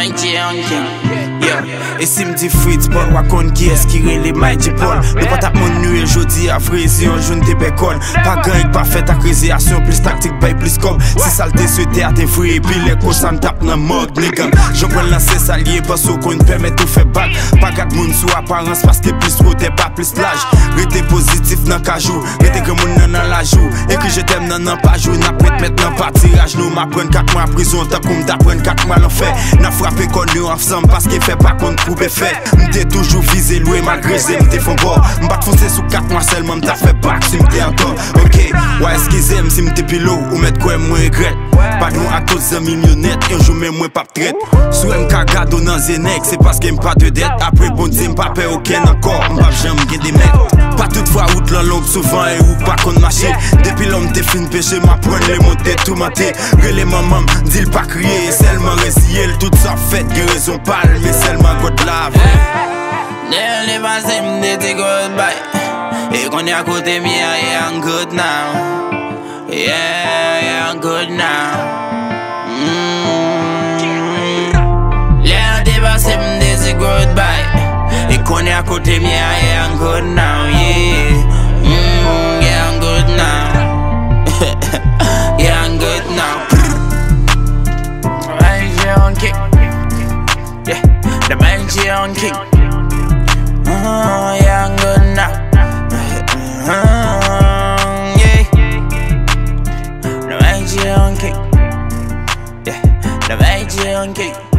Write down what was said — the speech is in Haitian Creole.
Nigerian king. E si mdi Fritz Paul, wakon ki eskire le Mighty Paul. Nou pat ap moun nou e jodi a frezi an joun te bekon. Pa gang pa fet ak reziasyon, plus taktik bay plus kom. Si salte souete a te vre, pi le kosan tap nan mog nigga. J'en pren lanse salye, paso kon permet ou fe bak. Pa gat moun sou aparence, paske plus wote pa plus laj. Rete positif nan kajou, rete ke moun nan la jou. E ki je tem nan pajou, na pret met nan patiraj nou. Ma pren 4 mois prison, ta koum ta pren 4 mois l'enfer. Na frappe kon nou ansam, paske fe pa kon poupe fe. M'te toujou vize loué malgré zé m'te fon bord. M'bat fonce sous 4 mois seulement m'ta fait back si m'te encore. Ok, ouais excusez si m'te pilo ou met quoi moi regrette. Pas nous à cause de millionnaire, un jour même moi pas traite. Sous m'kagado nan Zenek, c'est parce que m'pas de dette. Après bon Dieu m'pas peur aucun encore, m'pas jamais gen des mètres. Pas toutefois route la longue souvent et ou pas qu'on marché. Depuis l'homme te fin péché, m'apprendre les monter tout maté. Relé maman, dis pas crier, seulement résiel, tout ça fait guérison pâle, mais seulement God love. Nearly past him, they take goodbye. He gonna à côté me, yeah, I'm good now. Yeah, I'm good now. Nearly past him, they say goodbye. He gonna à côté me, yeah, I'm good now. Yeah, yeah, I'm good now. Yeah, I'm good now. Nigerian king. Yeah, the Nigerian king. Yeah, I'm good now. Yeah, the Nigerian king. Yeah, the Nigerian king.